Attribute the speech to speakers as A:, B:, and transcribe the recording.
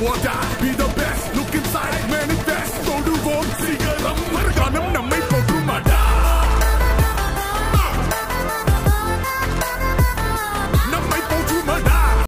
A: or die. Be the best, look inside, manifest. Go do wrong, seek